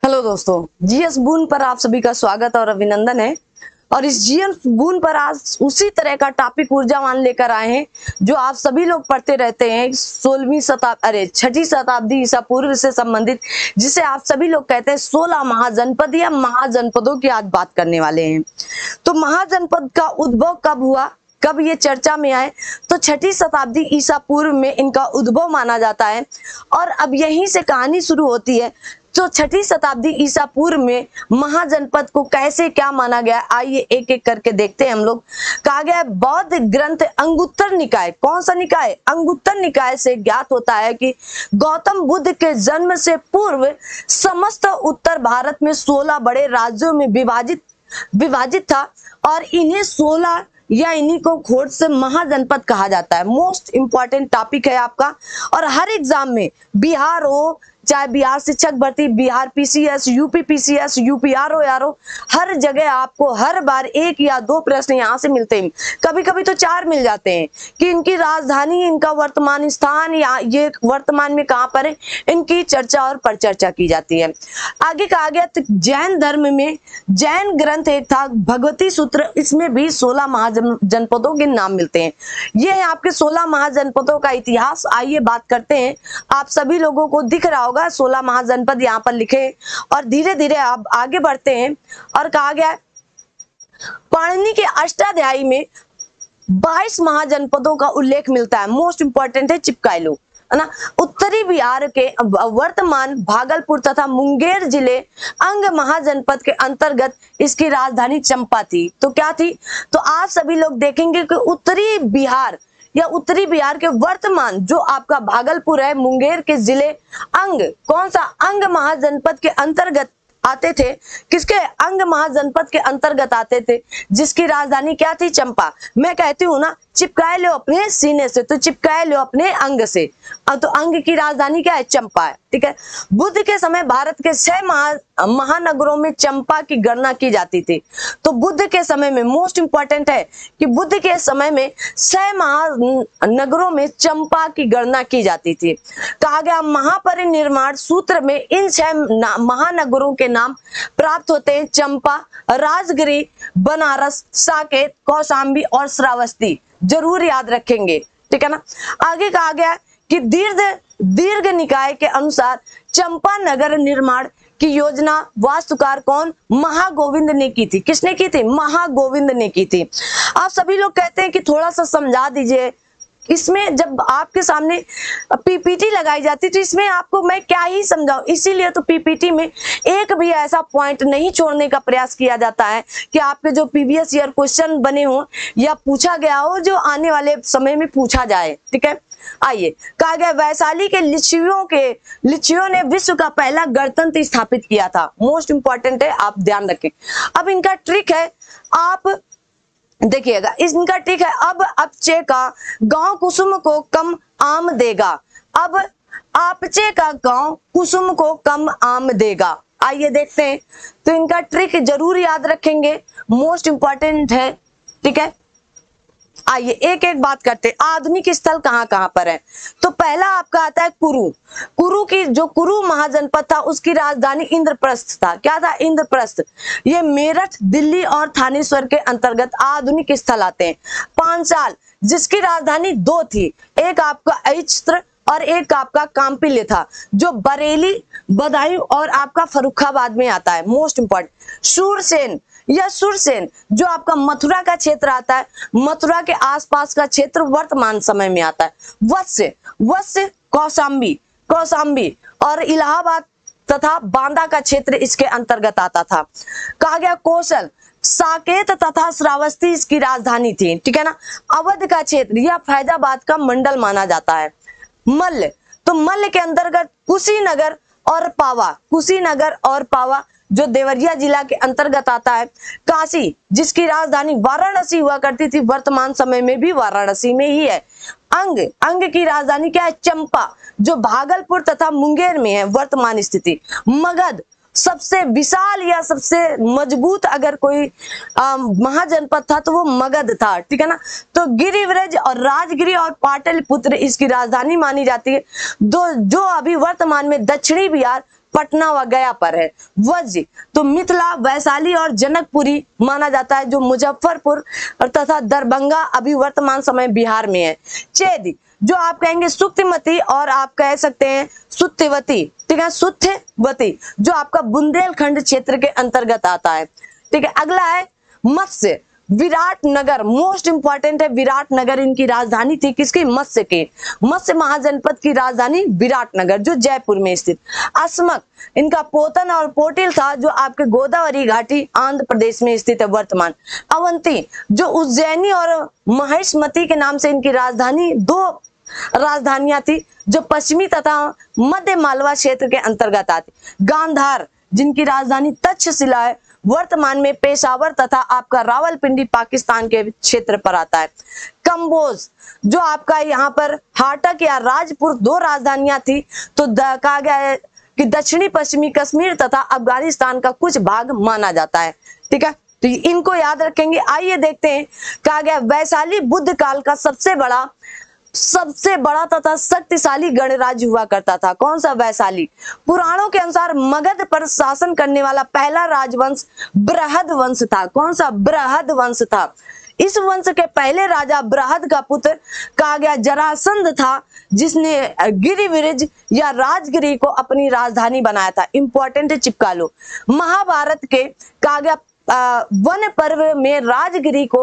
Hello दोस्तों, GS बून पर आप सभी का स्वागत और अभिनंदन है। और इस जीएस बून पर आज उसी तरह का टॉपिक ऊर्जावान लेकर आए हैं जो आप सभी लोग पढ़ते रहते हैं 6वीं शताब्दी ईसा पूर्व से संबंधित, जिसे आप सभी लोग कहते हैं 16 महाजनपद या महाजनपदों की आज बात करने वाले हैं। तो महाजनपद का उद्भव कब हुआ, कब ये चर्चा में आए, तो 6वीं शताब्दी ईसा पूर्व में इनका उद्भव माना जाता है। और अब यहीं से कहानी शुरू होती है। तो 6वीं शताब्दी ईसा पूर्व में महाजनपद को कैसे क्या माना गया, आइए एक एक करके देखते हैं हम लोग। कहा गया बौद्ध ग्रंथ अंगुत्तर निकाय, कौन सा निकाय, अंगुत्तर निकाय से ज्ञात होता है कि गौतम बुद्ध के जन्म से पूर्व समस्त उत्तर भारत में 16 बड़े राज्यों में विभाजित था और इन्हें 16 या इन्हीं को खोट से महाजनपद कहा जाता है। मोस्ट इंपॉर्टेंट टॉपिक है आपका। और हर एग्जाम में बिहार हो, चाहे बिहार शिक्षक भर्ती, Bihar PCS, UP PCS, UP RO, हर जगह आपको हर बार एक या दो प्रश्न यहाँ से मिलते हैं, कभी कभी तो 4 मिल जाते हैं कि इनकी राजधानी, इनका वर्तमान स्थान या ये वर्तमान में कहाँ पर है, इनकी चर्चा और परिचर्चा की जाती है। आगे कहा गया तो जैन धर्म में जैन ग्रंथ एक था भगवती सूत्र, इसमें भी 16 महाजनपदों के नाम मिलते हैं। ये है आपके 16 महाजनपदों का इतिहास। आइए बात करते हैं। आप सभी लोगों को दिख रहा होगा 16 महाजनपद यहाँ पर लिखे और धीरे धीरे आप आगे बढ़ते हैं। और कहा गया पाणिनि के अष्टाध्यायी में 22 महाजनपदों का उल्लेख मिलता है। मोस्ट इंपॉर्टेंट है, चिपकाए लो, है ना। उत्तरी बिहार के वर्तमान भागलपुर तथा मुंगेर जिले अंग महाजनपद के अंतर्गत इसकी राजधानी चंपा थी। तो क्या थी, तो आप सभी लोग देखेंगे कि उत्तरी बिहार या उत्तरी बिहार के वर्तमान जो आपका भागलपुर है, मुंगेर के जिले अंग, कौन सा अंग महाजनपद के अंतर्गत आते थे, किसके अंग महाजनपद के अंतर्गत आते थे, जिसकी राजधानी क्या थी, चंपा। मैं कहती हूँ ना, चिपकाए लो अपने सीने से, तो चिपकाए लो अपने अंग से। अब तो अंग की राजधानी क्या है, चंपा है, ठीक है। बुद्ध के समय भारत के 6 महानगरों में चंपा की गणना की जाती थी। तो बुद्ध के समय में मोस्ट इंपॉर्टेंट है कि बुद्ध के समय में 6 महानगरों में चंपा की गणना की जाती थी। कहा गया महापरिनिर्वाण सूत्र में इन 6 महानगरों के नाम प्राप्त होते हैं, चंपा, राजगिरी, बनारस, साकेत, कौशाम्बी और श्रावस्ती। जरूर याद रखेंगे, ठीक है ना। आगे कहा गया कि दीर्घ निकाय के अनुसार चंपा नगर निर्माण की योजना वास्तुकार कौन, महागोविंद ने की थी। किसने की थी, महागोविंद ने की थी। आप सभी लोग कहते हैं कि थोड़ा सा समझा दीजिए। इसमें जब आपके सामने पीपीटी लगाई जाती तो इसमें आपको मैं क्या ही समझाऊं, इसीलिए तो पीपीटी में एक भी ऐसा पॉइंट नहीं छोड़ने का प्रयास किया जाता है कि आपके जो प्रीवियस ईयर क्वेश्चन बने हो या पूछा गया हो, जो आने वाले समय में पूछा जाए, ठीक है। आइए, कहा गया वैशाली के लिच्छवियों ने विश्व का पहला गणतंत्र स्थापित किया था। मोस्ट इंपॉर्टेंट है, आप ध्यान रखें। अब इनका ट्रिक है, आप देखिएगा, इनका ट्रिक है, अब अपचे का गांव कुसुम को कम आम देगा। अब आपचे का गांव कुसुम को कम आम देगा। आइए देखते हैं। तो इनका ट्रिक जरूर याद रखेंगे, मोस्ट इंपॉर्टेंट है, ठीक है। आइए एक एक बात करते हैं। आधुनिक स्थल कहाँ कहाँ पर है, तो पहला आपका आता है कुरु की जो कुरु महाजनपद था उसकी राजधानी इंद्रप्रस्थ था। क्या था, इंद्रप्रस्थ। ये मेरठ, दिल्ली और थानेश्वर के अंतर्गत आधुनिक स्थल आते हैं। पांचाल जिसकी राजधानी 2 थी, एक आपका अहिच्छत्र और एक आपका काम्पिल्य था, जो बरेली, बदायूं और आपका फर्रुखाबाद में आता है। मोस्ट इंपॉर्टेंट शूरसेन या सुरसेन जो आपका मथुरा का क्षेत्र आता है, मथुरा के आसपास का क्षेत्र वर्तमान समय में आता है। वत्स्य कौशाम्बी और इलाहाबाद तथा बांदा का क्षेत्र इसके अंतर्गत आता था। कहा गया कौशल, साकेत तथा श्रावस्ती इसकी राजधानी थी, ठीक है ना। अवध का क्षेत्र या फैजाबाद का मंडल माना जाता है। मल्ल, तो मल्ल के अंतर्गत कुशीनगर और पावा जो देवरिया जिला के अंतर्गत आता है। काशी जिसकी राजधानी वाराणसी हुआ करती थी, वर्तमान समय में भी वाराणसी में ही है। अंग की राजधानी क्या है, चंपा, जो भागलपुर तथा मुंगेर में है वर्तमान स्थिति। मगध सबसे विशाल या सबसे मजबूत अगर कोई महाजनपद था तो वो मगध था, ठीक है ना। तो गिरिव्रज और राजगिरी और पाटलिपुत्र इसकी राजधानी मानी जाती है। जो अभी वर्तमान में दक्षिणी बिहार पटना व गया पर है। वज्र तो मिथिला, वैशाली और जनकपुरी माना जाता है, जो मुजफ्फरपुर और तथा दरभंगा अभी वर्तमान समय बिहार में है। चेद जो आप कहेंगे सुक्तिमती और आप कह सकते हैं सुत्यवती, ठीक है, सुत्यवती जो आपका बुंदेलखंड क्षेत्र के अंतर्गत आता है। ठीक है, अगला है मत्स्य, विराटनगर, मोस्ट इंपॉर्टेंट है। विराटनगर इनकी राजधानी थी, किसकी? मत्स्य के, मत्स्य महाजनपद की राजधानी विराटनगर जो जयपुर में स्थित। अस्मक इनका पोतन और पोटिल था, जो आपके गोदावरी घाटी आंध्र प्रदेश में स्थित है वर्तमान। अवंती जो उज्जैनी और महेशमती के नाम से इनकी राजधानी, दो राजधानियां थी जो पश्चिमी तथा मध्य मालवा क्षेत्र के अंतर्गत आती। गांधार जिनकी राजधानी तक्षशिला है, वर्तमान में पेशावर तथा आपका रावलपिंडी पाकिस्तान के क्षेत्र पर आता है। कंबोज जो आपका यहाँ पर हाटक या राजपुर दो राजधानियां थी, तो कहा गया है कि दक्षिणी पश्चिमी कश्मीर तथा अफगानिस्तान का कुछ भाग माना जाता है। ठीक है, तो इनको याद रखेंगे। आइए देखते हैं, कहा गया वैशाली बुद्ध काल का सबसे बड़ा तथा शक्तिशाली गणराज्य हुआ करता था। कौन सा? वैशाली। पुराणों के अनुसार मगध पर शासन करने वाला पहला राजवंश बृहद वंश था। कौन सा? बृहद वंश था। इस वंश के पहले राजा बृहद का पुत्र कहा गया जरासंध था, जिसने गिरिविरज या राजगिरी को अपनी राजधानी बनाया था। इंपॉर्टेंट है, चिपका लो। महाभारत के कहा गया वन पर्व में राजगिरी को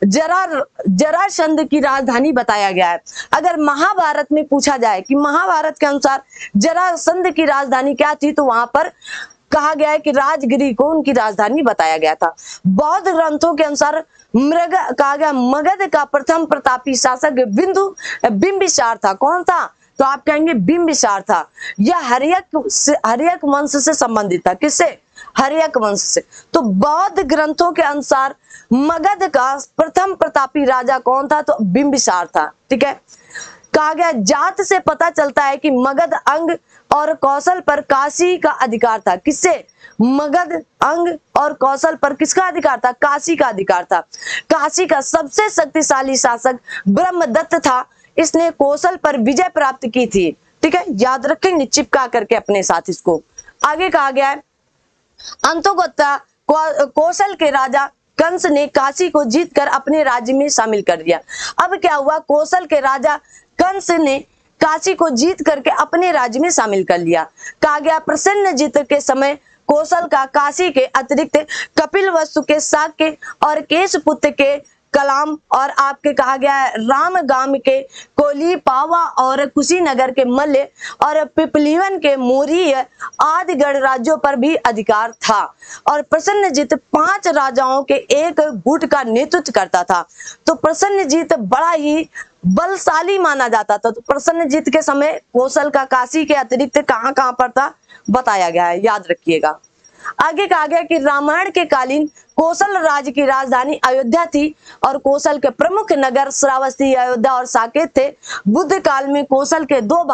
जरासंध की राजधानी बताया गया है। अगर महाभारत में पूछा जाए कि महाभारत के अनुसार जरासंध की राजधानी क्या थी, तो वहां पर कहा गया है कि राजगिरी को उनकी राजधानी बताया गया था। बौद्ध ग्रंथों के अनुसार कहा गया मगध का प्रथम प्रतापी शासक बिंबिसार था। कौन था? तो आप कहेंगे बिंबिसार था। यह हर्यक वंश से संबंधित था। किससे? हर्यक वंश से। तो बौद्ध ग्रंथों के अनुसार मगध का प्रथम प्रतापी राजा कौन था? तो बिंबिसार था। ठीक है, कहा गया जात से पता चलता है कि मगध अंग और कौशल पर काशी का अधिकार था। किससे? मगध अंग और कौशल पर किसका अधिकार था? काशी का अधिकार था। काशी का सबसे शक्तिशाली शासक ब्रह्मदत्त था, इसने कौशल पर विजय प्राप्त की थी। ठीक है, याद रखेंगे चिपका करके अपने साथ इसको। आगे कहा गया है अंतोगत्ता कौशल के राजा कंस ने काशी को जीतकर अपने राज्य में शामिल कर दिया। अब क्या हुआ? कौशल के राजा कंस ने काशी को जीत करके अपने राज्य में शामिल कर लिया। कहा गया प्रसन्नजित के समय कौशल का काशी के अतिरिक्त कपिलवस्तु के शाक्य और केशपुत्र के कलाम और आपके कहा गया है रामगाम के कोली, पावा और कुशीनगर के मल्ल और पिपलीवन के मोरी आदि गणराज्यों पर भी अधिकार था। और प्रसन्नजित 5 राजाओं के एक गुट का नेतृत्व करता था। तो प्रसन्नजित बड़ा ही बलशाली माना जाता था। तो प्रसन्नजित के समय कौशल का काशी के अतिरिक्त कहां पर था बताया गया है, याद रखिएगा। आगे कहा गया कि रामायण के कालीन कौशल राज्य की राजधानी अयोध्या थी और कौशल के प्रमुख नगर श्रावस्ती, अयोध्या और साकेत थे। बुद्ध काल में कौशल के दो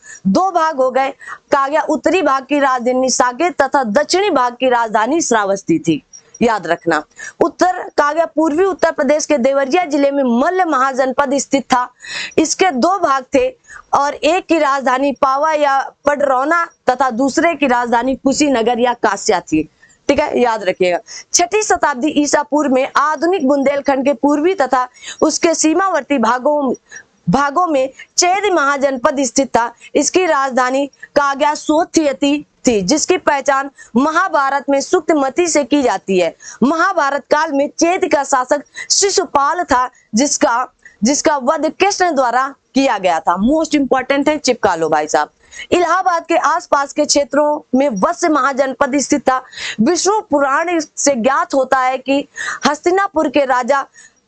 भाग हो गए। कहा गया उत्तरी भाग की राजधानी साकेत तथा दक्षिणी भाग की राजधानी श्रावस्ती थी, याद रखना। उत्तर कहा गया पूर्वी उत्तर प्रदेश के देवरिया जिले में मल्ल महाजनपद स्थित था। इसके 2 भाग थे और एक की राजधानी पावा या पडरौना तथा दूसरे की राजधानी कुशीनगर या कास्या थी। ठीक है, याद रखिएगा। 6ठी शताब्दी ईसा पूर्व में आधुनिक बुंदेलखंड के पूर्वी तथा उसके सीमावर्ती भागों में चेद महाजनपद स्थित था। इसकी राजधानी कहा गया सोथियती थी, जिसकी पहचान महाभारत में सुक्तमती से की जाती है। महाभारत काल में चेद का शासक शिशुपाल था, जिसका वध कृष्ण द्वारा किया गया था। मोस्ट इंपॉर्टेंट है, चिपका लो भाई साहब। इलाहाबाद के आसपास के क्षेत्रों में वत्स महाजनपद स्थित था। विष्णु पुराण से ज्ञात होता है कि हस्तिनापुर के राजा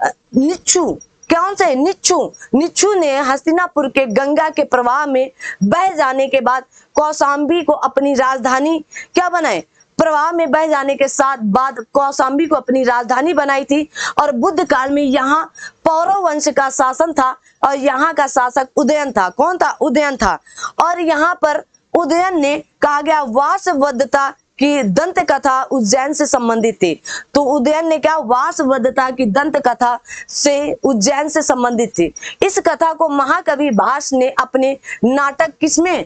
निच्छु ने हस्तिनापुर के गंगा के प्रवाह में बह जाने के बाद कौशाम्बी को अपनी राजधानी क्या बनाए? प्रवाह में बह जाने के बाद कौशाम्बी को अपनी राजधानी बनाई थी। और बुद्ध काल में यहाँ पौरव वंश का शासन था और यहाँ का शासक उदयन था। कौन था? उदयन था। और यहाँ पर उदयन ने कहा गया वासवदत्ता की दंत कथा उज्जैन से संबंधित थी। तो उदयन ने क्या वासवदत्ता की दंत कथा से उज्जैन से संबंधित थी। इस कथा को महाकवि भास ने अपने नाटक किसमें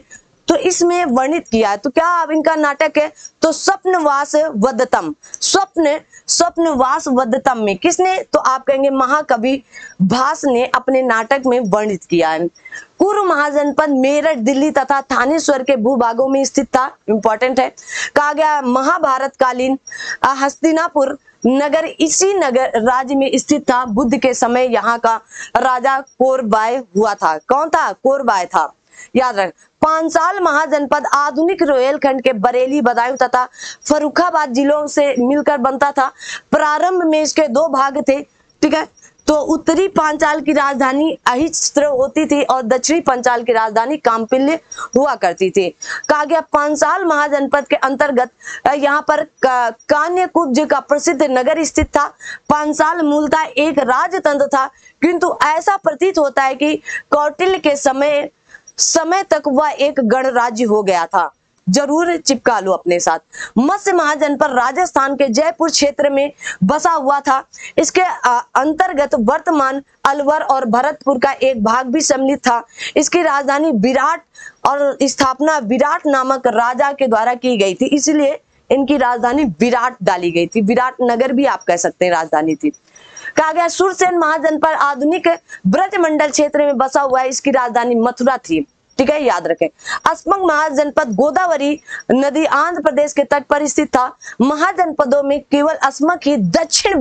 तो इसमें वर्णित किया है। तो क्या अब इनका नाटक है? तो स्वप्नवास वदतम, स्वप्नवास वदतम में किसने? तो आप कहेंगे महाकवि भास ने अपने नाटक में वर्णित किया है। कुरु महाजनपद मेरठ, दिल्ली तथा थानेश्वर के भूभागों में स्थित था। इंपॉर्टेंट है। कहा गया महाभारत कालीन हस्तिनापुर नगर इसी नगर राज्य में स्थित था। बुद्ध के समय यहाँ का राजा कोरबाय हुआ था। कौन था? कोरबाय था। याद रख। पांचाल महाजनपद आधुनिक रोहिलखंड के बरेली, बदायूं तथा फर्रुखाबाद जिलों से मिलकर बनता था। प्रारंभ में इसके दो भाग थे। ठीक है। तो उत्तरी पांचाल की राजधानी अहिस्त्र होती थी और दक्षिणी पांचाल की राजधानी काम्पिल्य हुआ करती थी। कहा गया पांचाल महाजनपद के अंतर्गत यहाँ पर कान्यकुब्ज का प्रसिद्ध नगर स्थित था। पांचाल मूलतः एक राजतंत्र था, किंतु ऐसा प्रतीत होता है कि कौटिल्य के समय तक वह एक गणराज्य हो गया था। जरूर चिपका लो अपने साथ। मत्स्य महाजनपद राजस्थान के जयपुर क्षेत्र में बसा हुआ था। इसके अंतर्गत वर्तमान अलवर और भरतपुर का एक भाग भी सम्मिलित था। इसकी राजधानी विराट और स्थापना विराट नामक राजा के द्वारा की गई थी, इसलिए इनकी राजधानी विराट डाली गई थी। विराट नगर भी आप कह सकते हैं राजधानी थी। कहा गया सुरसेन महाजनपद आधुनिक ब्रजमंडल क्षेत्र में बसा हुआ है। इसकी राजधानी मथुरा थी। ठीक है, याद रखें। अस्मक महाजनपद गोदावरी नदी आंध्र प्रदेश के तट पर स्थित था। महाजनपदों में केवल अस्मक ही दक्षिण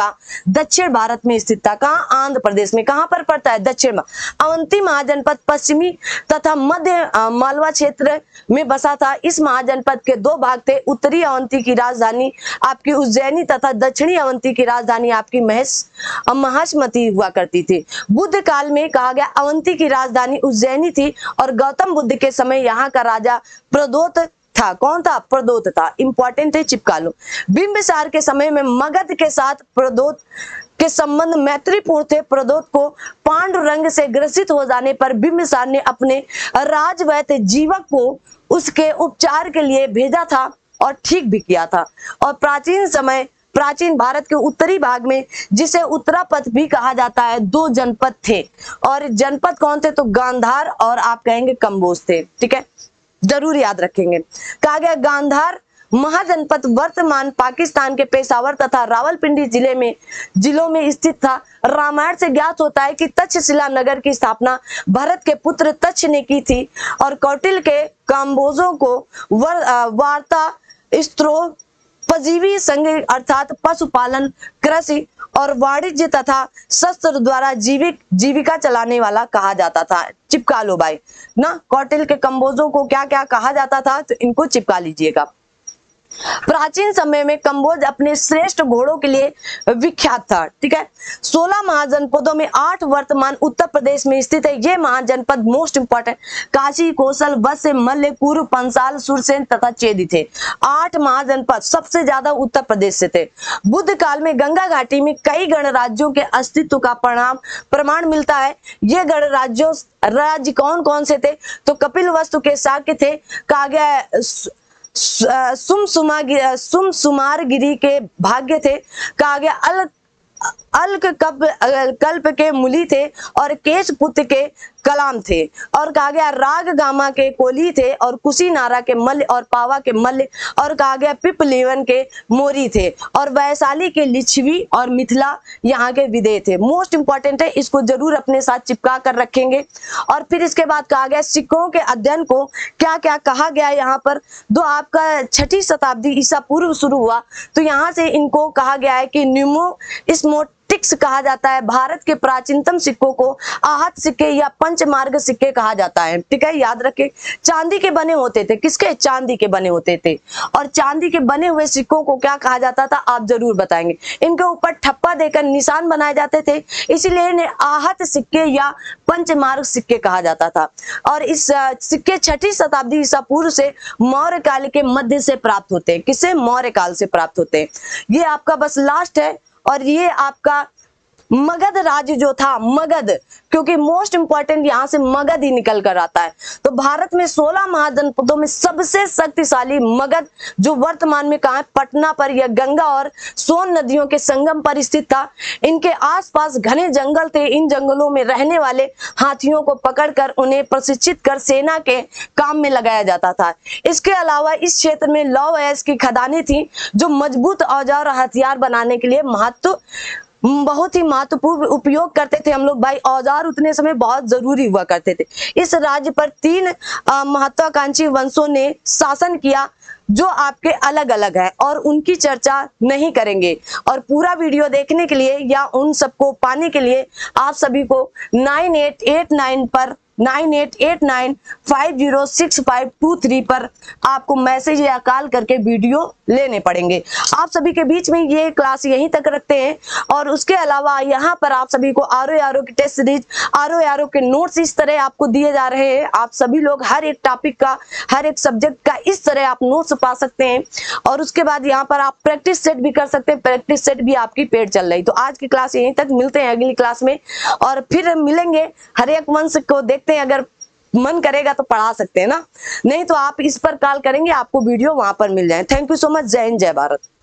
भारत में स्थित था। कहां? आंध्र प्रदेश में। कहां पर पड़ता है? दक्षिण में। अवंती महाजनपद पश्चिमी तथा मध्य मालवा क्षेत्र में बसा था। इस महाजनपद के दो भाग थे। उत्तरी अवंती की राजधानी आपकी उज्जैनी तथा दक्षिणी अवंती की राजधानी आपकी महासमती हुआ करती थी। बुद्ध काल में कहा गया अवंती की राजधानी उज्जैनी थी और गौतम बुद्ध के समय यहाँ का राजा प्रदोत था। कौन था? प्रदोत था। इंपॉर्टेंट है, चिपका लो। बिंबिसार के समय में मगध के साथ प्रदोत के संबंध मैत्रीपूर्ण थे। प्रदोत को पांडुरंग से ग्रसित हो जाने पर बिंबिसार ने अपने राजवैद्य जीवक को उसके उपचार के लिए भेजा था और ठीक भी किया था। और प्राचीन भारत के उत्तरी भाग में, जिसे उत्तरापथ भी कहा जाता है, दो जनपद थे। और जनपद कौन थे? तो गांधार और आप कहेंगे कंबोज थे। ठीक है, जरूर याद रखेंगे। कहा गया गांधार महाजनपद वर्तमान पाकिस्तान के पेशावर तथा रावलपिंडी जिलों में स्थित था। रामायण से ज्ञात होता है कि तक्षशिला नगर की स्थापना भरत के पुत्र तक्ष ने की थी और कौटिल्य के काम्बोजों को वार्ता स्त्रो पजीवी संघ अर्थात पशुपालन, कृषि और वाणिज्य तथा शस्त्र द्वारा जीविका चलाने वाला कहा जाता था। चिपका लो भाई ना। कौटिल्य के कंबोजों को क्या क्या कहा जाता था? तो इनको चिपका लीजिएगा। प्राचीन समय में कंबोज अपने श्रेष्ठ घोड़ों के लिए विख्यात था। ठीक है। 16 महाजनपदों में 8 वर्तमान उत्तर प्रदेश में स्थित है। ये महाजनपद मोस्ट इंपॉर्टेंट काशी, कौशल, वत्स, मल्ल, कुरु, पंचाल, सुरसेन तथा चेदी थे। 8 महाजनपद सबसे ज्यादा उत्तर प्रदेश से थे। बुद्ध काल में गंगा घाटी में कई गणराज्यों के अस्तित्व का प्रमाण मिलता है। ये राज्य कौन कौन से थे? तो कपिलवस्तु के शाक्य थे। कहा गया सुमसुमारगिरी के भाग्य थे। कहा गया कल्प के मूली थे और केशपुत्र के कलाम थे। और कहा गया राग गामा के कोली थे और कुशीनारा के मल्ल और पावा के मल्ल। और कहा गया पिपलीवन के मोरी थे और वैशाली के लिच्छवी और मिथिला यहाँ के विदेह थे। मोस्ट इंपॉर्टेंट है, इसको जरूर अपने साथ चिपका कर रखेंगे। और फिर इसके बाद कहा गया सिक्कों के अध्ययन को क्या क्या कहा गया यहाँ पर? दो आपका 6ठी शताब्दी ईसा पूर्व शुरू हुआ, तो यहाँ से इनको कहा गया है कि न्यूमोस्मोटिक्स कहा जाता है। भारत के प्राचीनतम सिक्कों को आहत सिक्के या पंचमार्ग सिक्के कहा जाता है। ठीक है, याद रखें। चांदी के बने होते थे। किसके? चांदी के बने होते थे। और चांदी के बने हुए सिक्कों को क्या कहा जाता था? आप जरूर बताएंगे। इनके ऊपर ठप्पा देकर निशान बनाए जाते थे, इसीलिए इन्हें आहत सिक्के या पंचमार्ग सिक्के कहा जाता था। और इस सिक्के 6ठी शताब्दी ईसा पूर्व से मौर्य काल के मध्य से प्राप्त होते हैं। किससे? मौर्य काल से प्राप्त होते हैं। ये आपका बस लास्ट है और ये आपका मगध राज्य जो था, मगध, क्योंकि मोस्ट इंपॉर्टेंट यहां से मगध ही निकल कर आता है। तो भारत में 16 महाजनपदों में सबसे शक्तिशाली मगध, जो वर्तमान में कहां है, पटना पर, यह गंगा और सोन नदियों के संगम पर स्थित था। इनके आसपास घने जंगल थे। इन जंगलों में रहने वाले हाथियों को पकड़कर उन्हें प्रशिक्षित कर सेना के काम में लगाया जाता था। इसके अलावा इस क्षेत्र में लौह अयस्क की खदानें थी, जो मजबूत औजार और हथियार बनाने के लिए बहुत ही महत्वपूर्ण उपयोग करते थे हम लोग भाई। औजार उतने समय बहुत जरूरी हुआ करते थे। इस राज्य पर 3 महत्वाकांक्षी वंशों ने शासन किया, जो आपके अलग अलग है और उनकी चर्चा नहीं करेंगे। और पूरा वीडियो देखने के लिए या उन सबको पाने के लिए आप सभी को 9889 पर 9889506523 पर आपको मैसेज या कॉल करके वीडियो लेने पड़ेंगे। आप सभी के बीच में ये क्लास यहीं तक रखते हैं। और उसके अलावा यहाँ पर आप सभी को आरओ की टेस्ट सीरीज, आरओ के नोट्स इस तरह आपको दिए जा रहे हैं। आप सभी लोग हर एक टॉपिक का, हर एक सब्जेक्ट का इस तरह आप नोट्स पा सकते हैं। और उसके बाद यहाँ पर आप प्रैक्टिस सेट भी कर सकते हैं। प्रैक्टिस सेट भी आपकी पेड चल रही। तो आज की क्लास यहीं तक, मिलते हैं अगली क्लास में और फिर मिलेंगे। हर एक वंश को देखते हैं, अगर मन करेगा तो पढ़ा सकते हैं ना, नहीं तो आप इस पर कॉल करेंगे, आपको वीडियो वहां पर मिल जाए। Thank you so much. जय हिंद, जय भारत।